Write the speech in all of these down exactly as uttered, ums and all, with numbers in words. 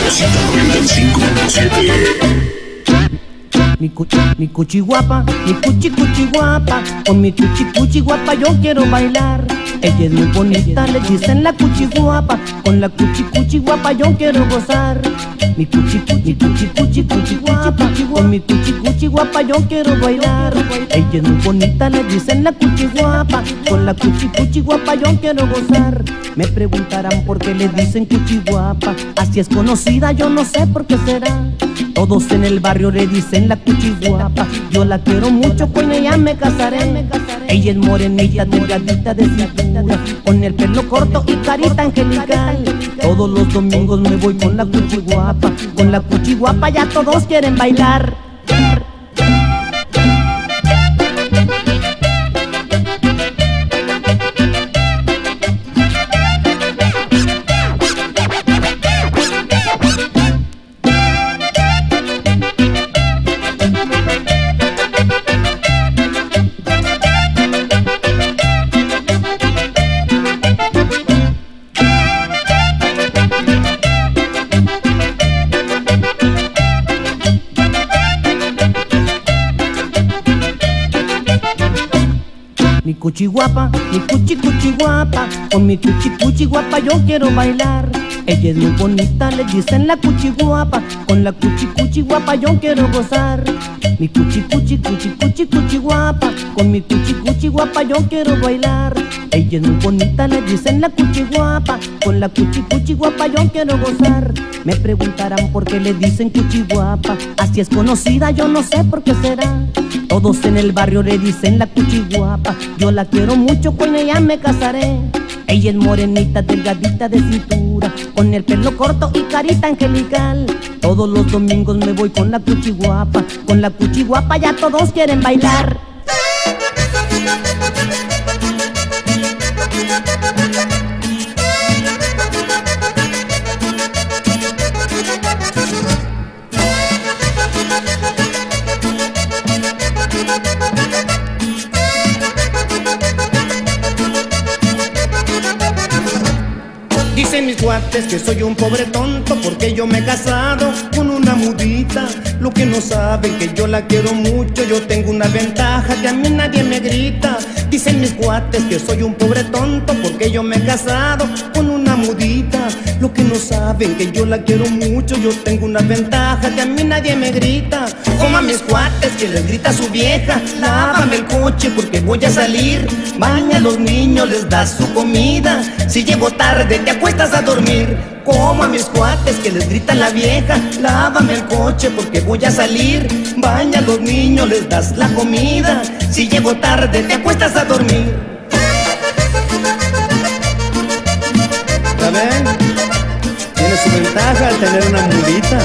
Sabrosita noventa y cinco punto siete. Mi cuchi, mi cuchi guapa, mi cuchi cuchi guapa, con mi cuchi cuchi guapa yo quiero bailar. Ella es muy bonita, le dicen la cuchi guapa, con la cuchi cuchi guapa yo quiero gozar. Mi cuchi cuchi cuchi cuchi cuchi guapa, con mi cuchi cuchi guapa yo quiero bailar. Ella es muy bonita, le dicen la cuchi guapa, con la cuchi cuchi guapa yo quiero gozar. Me preguntarán por qué le dicen cuchi guapa, así es conocida, yo no sé por qué será. Todos en el barrio le dicen la cuchi guapa, yo la quiero mucho, con ella me casaré. Ella es morenita, delgadita de cintura, con el pelo corto y carita angelical. Todos los domingos me voy con la cuchi guapa, con la cuchi guapa ya todos quieren bailar. Mi cuchi guapa, mi cuchi cuchi guapa, con mi cuchi cuchi guapa yo quiero bailar. Ella es muy bonita, le dicen la cuchi guapa, con la cuchi cuchi guapa yo quiero gozar. Mi cuchi cuchi cuchi cuchi cuchi guapa, con mi cuchi cuchi guapa yo quiero bailar. Ella es muy bonita, le dicen la cuchi guapa, con la cuchi cuchi guapa yo quiero gozar. Me preguntarán por qué le dicen cuchi guapa, así es conocida, yo no sé por qué será. Todos en el barrio le dicen la cuchi guapa, yo la quiero mucho, con ella me casaré. Ella es morenita, delgadita de cintura, con el pelo corto y carita angelical. Todos los domingos me voy con la cuchi guapa, con la cuchi guapa ya todos quieren bailar. Dicen mis cuates que soy un pobre tonto porque yo me he casado con una mudita. Lo que no saben que yo la quiero mucho, yo tengo una ventaja que a mí nadie me grita. Dicen mis cuates que soy un pobre tonto porque yo me he casado con una mudita. Lo que no saben que yo la quiero mucho, yo tengo una ventaja que a mí nadie me grita. Como a mis cuates que les grita su vieja, lávame el coche porque voy a salir. Baña a los niños, les das su comida. Si llego tarde te acuestas a dormir. Como a mis cuates que les grita la vieja, lávame el coche porque voy a salir. Baña a los niños, les das la comida. Si llego tarde te acuestas a dormir. ¿Saben? Tiene su ventaja al tener una mudita.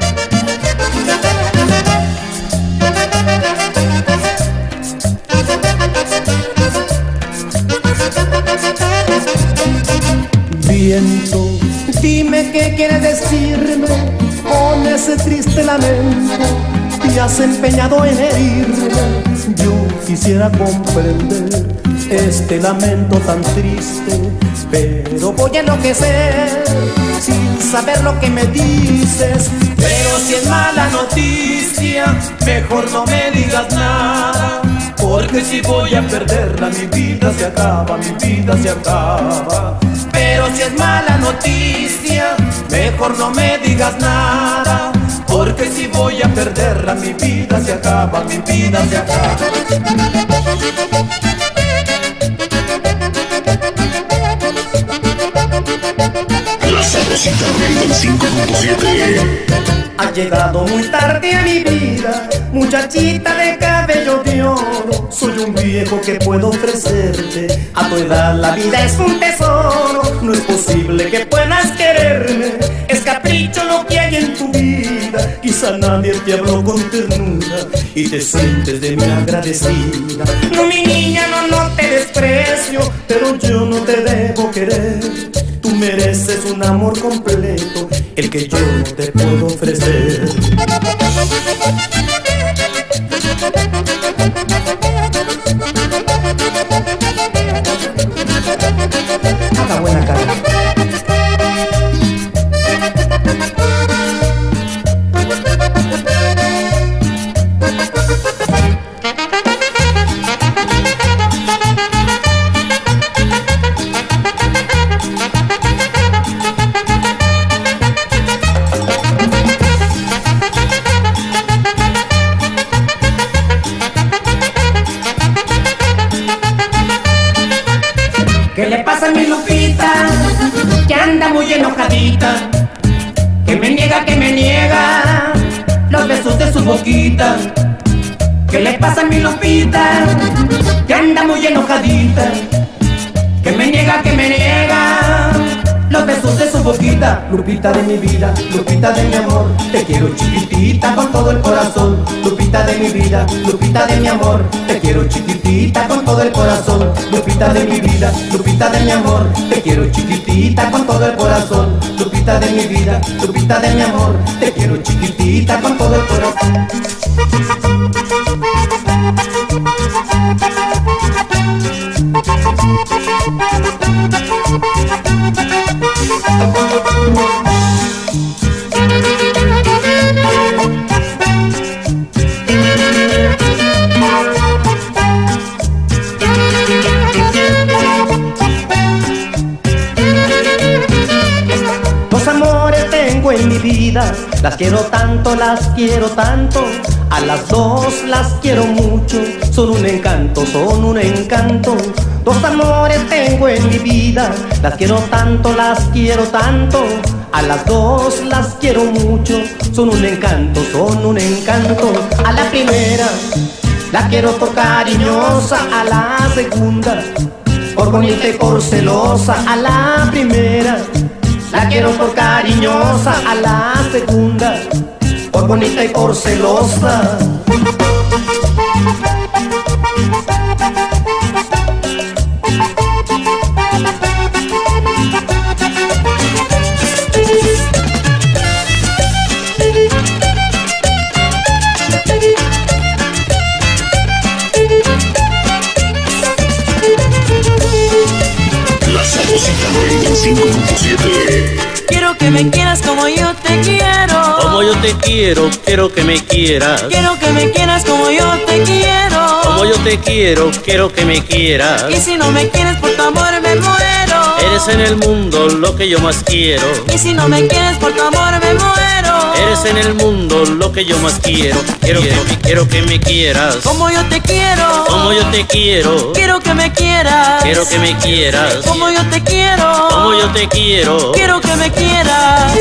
Viento, dime qué quieres decirme con ese triste lamento. Te has empeñado en herirme. Yo quisiera comprender este lamento tan triste, pero voy a enloquecer sin saber lo que me dices. Pero si es mala noticia, mejor no me digas nada, porque si voy a perderla mi vida se acaba, mi vida se acaba. Pero si es mala noticia, mejor no me digas nada, porque si voy a perderla mi vida se acaba, mi vida se acaba. La Sabrosita noventa y cinco punto siete. Ha llegado muy tarde a mi vida, muchachita de cabello de oro. Soy un viejo que puedo ofrecerte, a tu edad la vida es un tesoro. No es posible que puedas quererme, es capricho lo que hay en tu vida. Quizá nadie te habló con ternura y te sientes de mí agradecida. No, mi niña, no, no te desprecio, pero yo no te debo querer. Tú mereces un amor completo, el que yo no te puedo ofrecer. Haga buena cara. muy enojadita, que me niega, que me niega los besos de su boquita. ¿Qué le pasa a mi Lupita? Que anda muy enojadita, que me niega, que me niega los besos de su boquita. Lupita de mi vida, Lupita de mi amor, te quiero chiquitita con todo el corazón. Lupita de mi vida, Lupita de mi amor, te quiero chiquitita con todo el corazón. Lupita de mi vida, Lupita de mi amor, te quiero chiquitita con todo el corazón. Lupita de mi vida, Lupita de mi amor, te quiero chiquitita con todo el corazón. Dos amores tengo en mi vida, las quiero tanto, las quiero tanto. A las dos las quiero mucho, son un encanto, son un encanto. Dos amores tengo en mi vida, las quiero tanto, las quiero tanto. A las dos las quiero mucho, son un encanto, son un encanto. A la primera la quiero por cariñosa, a la segunda por bonita y por celosa. A la primera la quiero por cariñosa, a la segunda por bonita y por celosa. La Sabrosita noventa y cinco punto siete. Quiero que me quieras como yo te quiero. Como yo te quiero, quiero que me quieras. Quiero que me quieras como yo te quiero. Como yo te quiero, quiero que me quieras. Y si no me quieres por tu amor me muero. Eres en el mundo lo que yo más quiero. Y si no me quieres por tu amor me muero. Eres en el mundo lo que yo más quiero. Quiero, quiero, quiero que me quieras. Como yo te quiero. Como yo te quiero. Quiero que me quieras. Quiero que me quieras. Como yo te quiero. Como yo te quiero. Quiero que me quieras.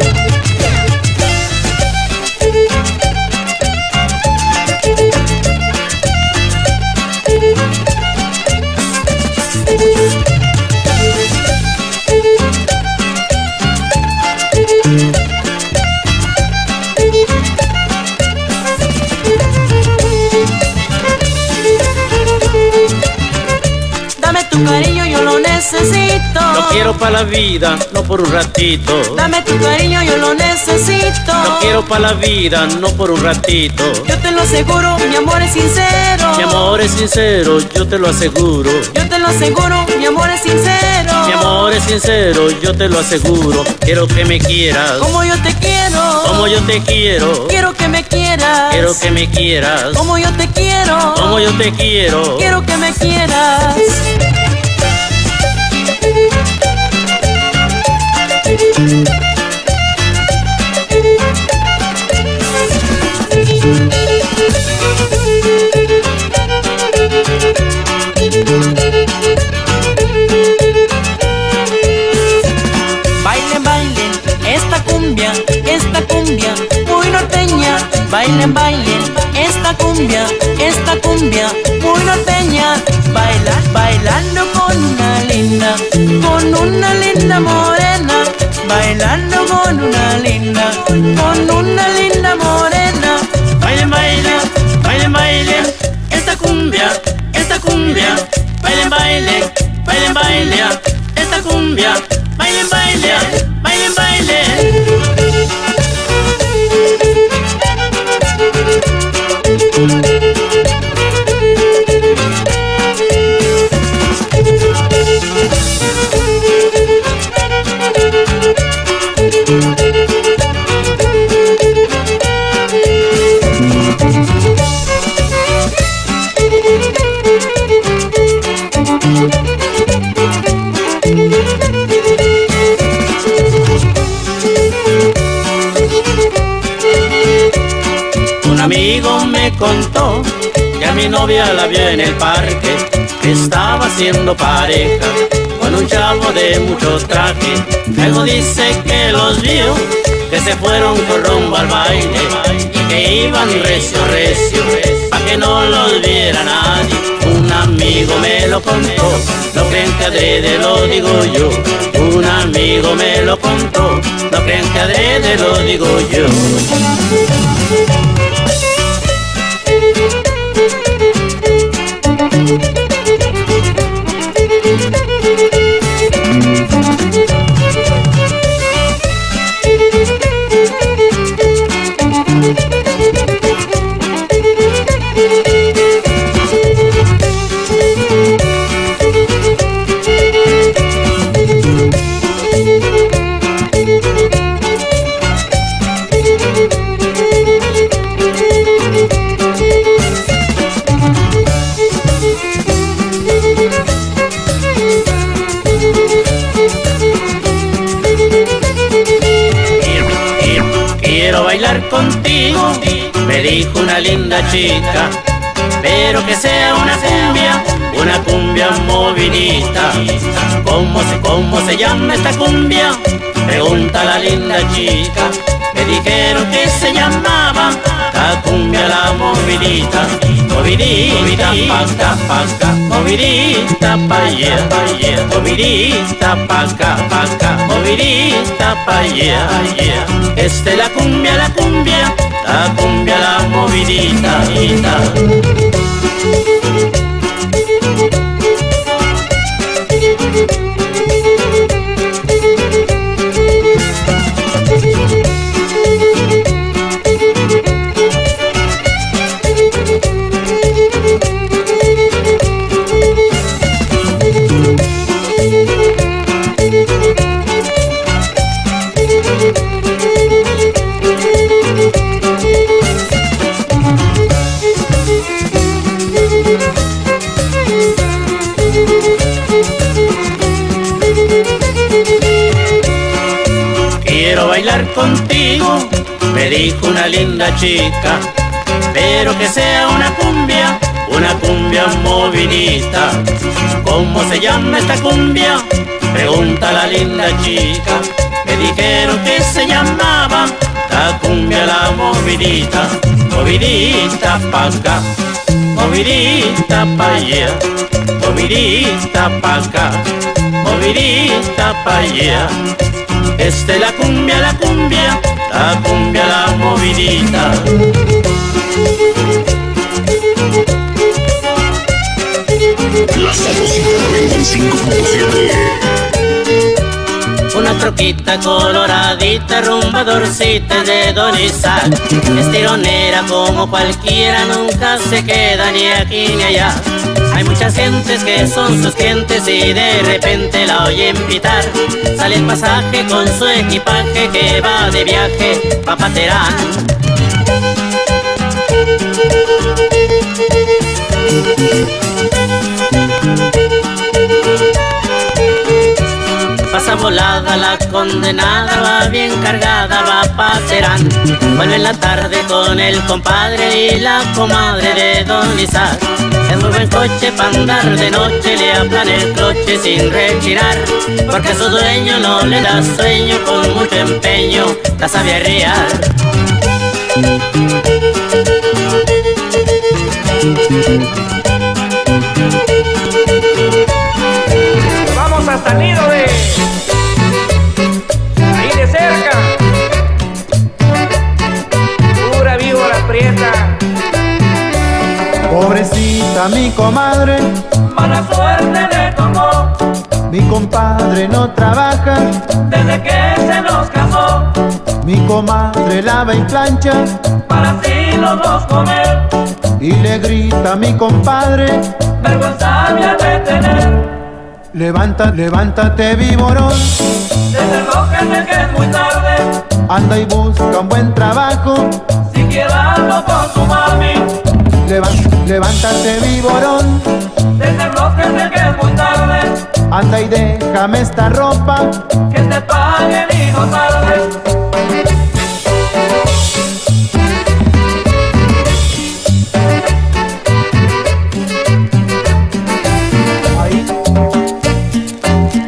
Dame tu cariño, yo lo necesito. Lo quiero para la vida, no por un ratito. Dame tu cariño, yo lo necesito. Lo quiero para la vida, no por un ratito. Yo te lo aseguro, mi amor es sincero. Mi amor es sincero, yo te lo aseguro. Yo te lo aseguro, mi amor es sincero. Mi amor es sincero, yo te lo aseguro. Quiero que me quieras. Como yo te quiero. Como yo te quiero. Quiero que me quieras. Quiero que me quieras. Como yo te quiero. Como yo te quiero. Quiero que me quieras. Bailen, bailen esta cumbia, esta cumbia muy norteña. Bailen, bailen esta cumbia, esta cumbia muy norteña. Baila, bailando con una linda, con una linda morena. Bailando con una linda, con una linda morena. Bailen, bailen, bailen, bailen esta cumbia, esta cumbia. Bailen, bailen, bailen, bailen esta cumbia. Bailen, bailen, bailen, bailen. Un amigo me contó que a mi novia la vio en el parque, que estaba haciendo pareja con un chavo de mucho traje. Luego dice que los vio, que se fueron con rumbo al baile y que iban recio, recio, pa' que no los viera nadie. Un amigo me lo contó, no creen que adrede lo digo yo. Un amigo me lo contó, no creen que adrede lo digo yo. Quiero bailar contigo, me dijo una linda chica, pero que sea una cumbia, una cumbia movidita. ¿Cómo se, cómo se llama esta cumbia? Pregunta la linda chica. Me dijeron que se llamaba la cumbia la movidita. Movidita pa' acá, pa' acá, movidita pa' allá, pa' allá, movidita pa' acá, pa' acá, movidita pa' allá, allá. Esta es la cumbia, la cumbia, la cumbia la movidita. Quiero bailar contigo, me dijo una linda chica, pero que sea una cumbia, una cumbia movidita. ¿Cómo se llama esta cumbia? Pregunta la linda chica. Me dijeron que se llamaba la cumbia la movidita. Movidita pa' acá, movidita pa' allá, movidita pa' acá, movidita pa' allá. Esta es la cumbia, la cumbia, la cumbia la movidita. La Sabrosita noventa y cinco punto siete. Una troquita coloradita, rumbadorcita de Don Isaac. Es tironera como cualquiera, nunca se queda ni aquí ni allá. Hay muchas gentes que son sus clientes y de repente la oyen pitar. Sale el pasaje con su equipaje que va de viaje pa' Paterán. Pasa volada la condenada, va bien cargada, va pa' Terán. Vuelve en la tarde con el compadre y la comadre de Don Isaac. Es muy buen coche pa' andar de noche, le aplan el cloche sin rechinar, porque a su dueño no le da sueño, con mucho empeño la sabe arriar. Vamos hasta el nido de ahí de cerca, pura víbora prieta. Pobrecita mi comadre, Mala suerte le tomó mi compadre no trabaja, desde que se nos casó, mi comadre lava y plancha para así los dos comer. y le grita a mi compadre, Vergüenza me ha de tener, levanta, levántate viborón, desde que es muy tarde, anda y busca un buen trabajo, si quiere algo con su mami. Levan- levántate viborón, Desde que es muy tarde, anda y déjame esta ropa, que te paguen hijo tarde. ahí,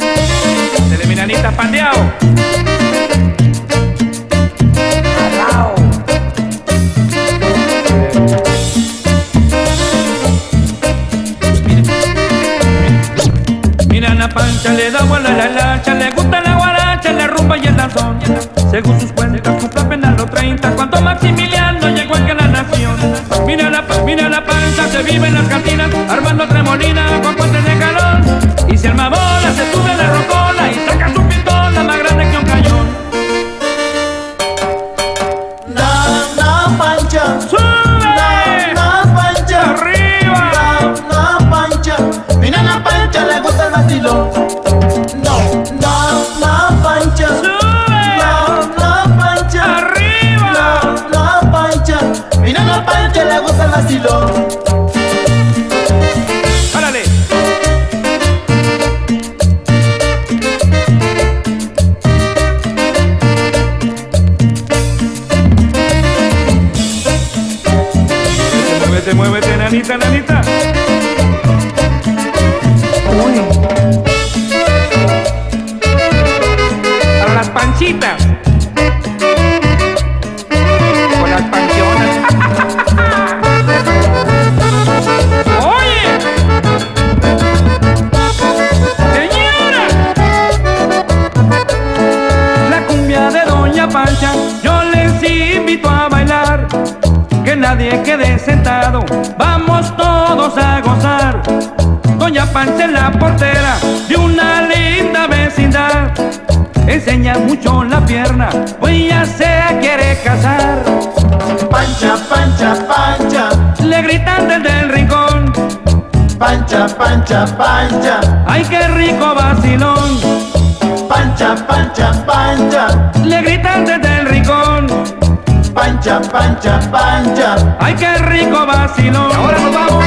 Según sus cuentas cumple apenas los treinta cuando Maximiliano llegó aquí a la nación. Mira la, mira la panza, se vive en las cantinas armando tremolina con puentes de calor. Y si el mamola se sube de rocola y saca su pistola más grande que un cañón. Na, na, Pancha, ¡Sube! na, na, Pancha, ¡Arriba! na, na, Pancha, mira la Pancha, le gusta el vacilón. No, na, na, Pancha, ¡Sube! na, na, Pancha, ¡Arriba! na, na, Pancha, mira la Pancha, le gusta el vacilón. ¡Párale! Muévete, muévete, nanita, nanita. Uy, Para las panchitas. Con las panchonas. ¡Oye! ¡Señora! La cumbia de Doña Pancha, yo les invito a bailar. Que nadie quede sentado, vamos todos a gozar. Doña Pancha es la portera de una linda vecindad. Enseña mucho la pierna, pues ella se quiere casar. Pancha, Pancha, Pancha, Le gritan desde el rincón, Pancha, Pancha, Pancha, ¡ay qué rico vacilón! Pancha, Pancha, Pancha, Le gritan desde el rincón, Pancha, Pancha, Pancha. ¡ay qué rico vacilón! Y ahora nos vamos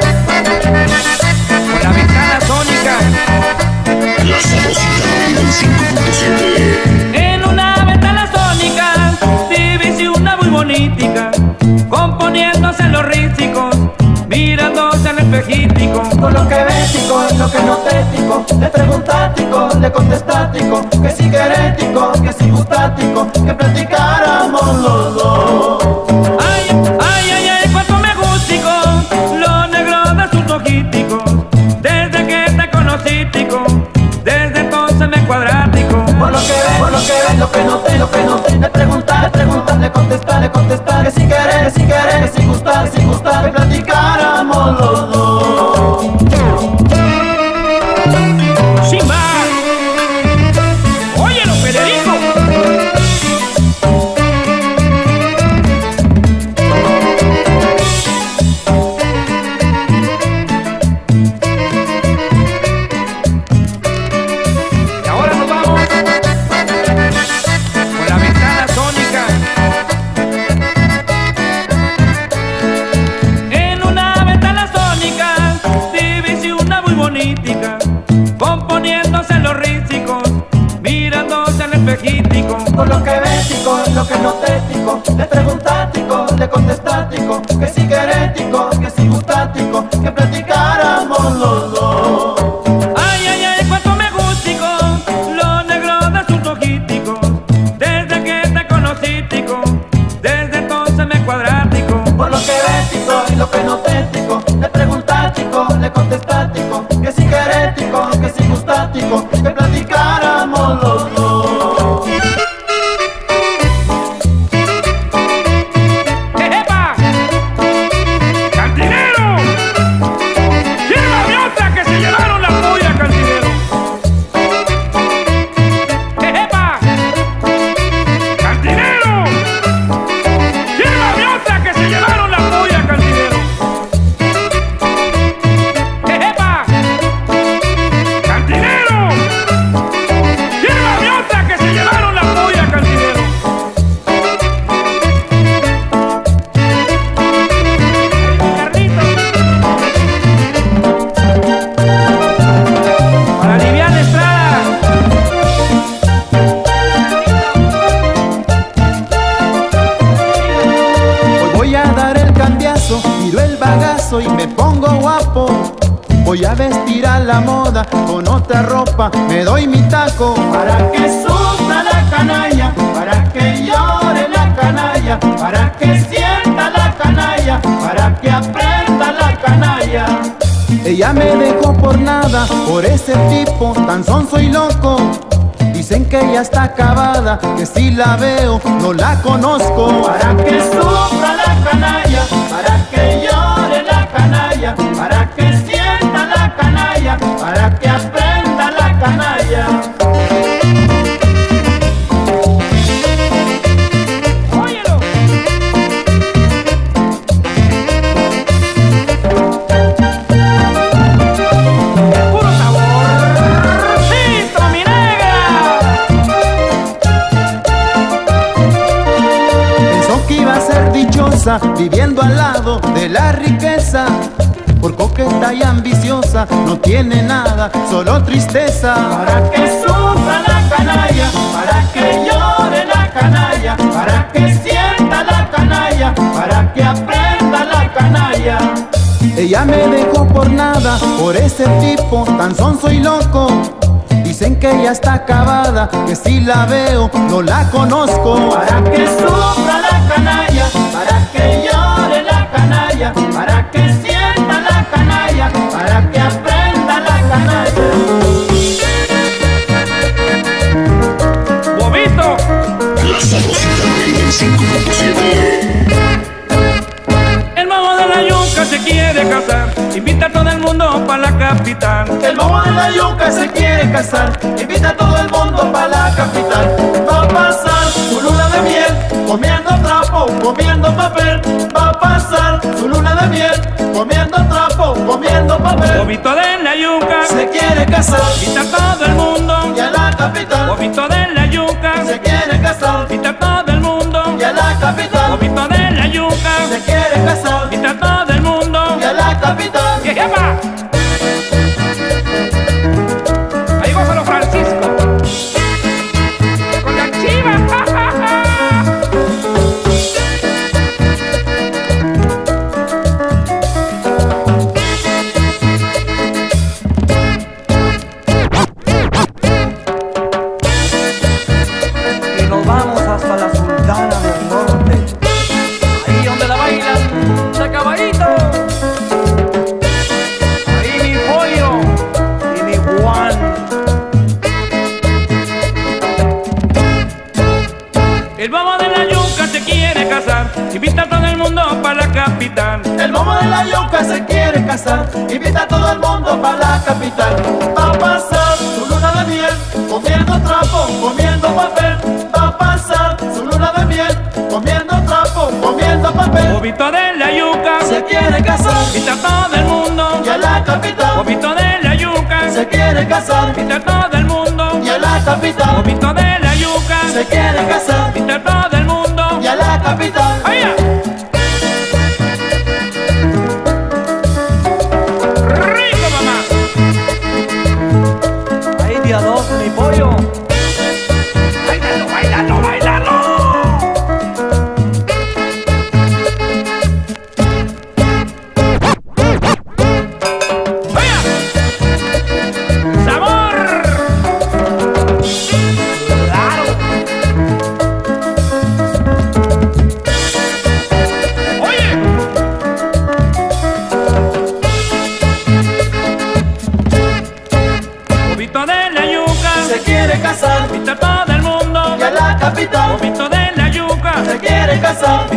con la ventana sónica. La Sabrosita noventa y cinco punto siete. En una ventana sónica, divisi una muy bonitica, componiéndose los rísicos, mirándose al espejitico. Con lo que bético, lo que no tético, le preguntático, le contestático, que si querético, que si gustático, que platicáramos los dos. Ay, ay, ay, ay, cuánto me gustico, lo negro de sus ojíticos, desde que te conocí, tico, desde entonces me cuadrático. Por lo que ves, por lo que ves, lo que no te, lo que no te, le preguntar, le preguntar, le contestar, le contestar, que si querés, que si querés, que si gustar, que si gustar, que platicáramos los dos. Sin más, óyelo, Federico. Y ahora nos vamos con la ventana sónica. En una ventana sónica, divisi una muy bonitica, componiéndose los rísicos, mirándose al espejitico. Por lo que bético, lo que no tético, le preguntático, le contestático, que si querético, que si gustático, que platicáramos los dos. Ay, ay, ay, cuánto me gustico, lo negro de sus ojíticos, desde que te conocí, tico, desde entonces me cuadrático. Por lo que bético y lo que no tético, le preguntático, le contestático, que si querético, que si gustático, que platicáramos los dos. ¡Ejepa! ¡Cantinero! ¡Sírvame otra que se llevaron la puya, cantinero! ¡Ejepa! ¡Cantinero! ¡Sírvame otra que se llevaron la puya, cantinero! ¡Ejepa! ¡Cantinero! ¡Sírvame otra que se llevaron la puya, cantinero! Carlitos. Para Viviana Estrada. Hoy voy a dar el cambiazo, tiro el bagazo y me pongo guapo. Voy a vestir a la moda con otra ropa, me doy mi taco para que sufra la canalla, para que llore la canalla, para que sienta la canalla, para que aprenda la canalla. Ella me dejó por nada, por ese tipo tan sonso y loco. Dice Dicen que ya está acabada, que si la veo no la conozco. Para que sufra la canalla, para que llore la canalla, para que sienta la canalla, para que aprenda la canalla. Óyelo. Puro saborcito, mi negra. Pensó que iba a ser dichosa viviendo al lado de la riqueza. Por coqueta y ambiciosa no tiene nada, solo tristeza. Para que sufra la canalla, para que llore la canalla, para que sienta la canalla, para que aprenda la canalla. Ella me dejó por nada, por ese tipo tan sonso y loco. Dicen que ya está acabada, que si la veo no la conozco. Para que sufra la canalla, para que llore la canalla, para que sienta la canalla, para que aprenda la canalla. ¡Bobito! La Sabrosita noventa y cinco punto siete. El bobo de la yuca se quiere casar, invita a todo el mundo pa' la capital. El bobo de la yuca se quiere casar, invita a todo el mundo pa' la capital. Va a pasar su luna de miel, comiendo trapo, comiendo papel. Va a pasar su luna de miel, comiendo trapo, comiendo papel. Bobito de la yuca Se quiere casar, invita a todo el mundo. y a la capital. Bobito de la yuca Se quiere casar, invita a todo el mundo. y a la capital. Bobito de la yuca Se quiere casar, invita a todo el mundo. y a la capital. ¡Que llama! Ahí Gonzalo Francisco con la chiva. ¡Ja, ja, ja! Y nos vamos hasta la Sultana del Norte, ahí donde la bailan de caballito. Ahí mi pollo y mi Juan. El bobo de la yuca se quiere casar, invita a todo el mundo pa' la capital. El bobo de la yuca se quiere casar, invita a todo el mundo para la capital. Va a pasar su luna de miel, comiendo trapo, comiendo papel. Va a pasar su luna de miel, comiendo trapo, comiendo papel. Bobito de la yuca Se quiere casar, invita a todo el mundo. y a la capital. Bobito de la yuca Se quiere casar, invita a todo el mundo. y a la capital. Bobito de la yuca Se quiere casar, invita a todo el mundo. y a la capital. ¡Allá! ¡Rico, mamá! Ahí día dos mi pollo. ¡Bailalo, bailalo, bailalo! ¡Allá! ¡Sabor! ¡Claro! ¡Oye! Bobito de la yuca Se quiere casar, invita a todo el mundo. y a la capital. Bobito de la yuca Se quiere casar,